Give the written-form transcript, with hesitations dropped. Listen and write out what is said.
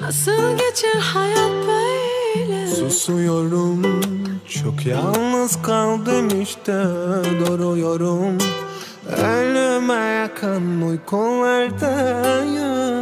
Nasıl geçer hayat böyle? Susuyorum, çok yalnız kaldım işte. Duruyorum, ölüme yakın uykulardayım.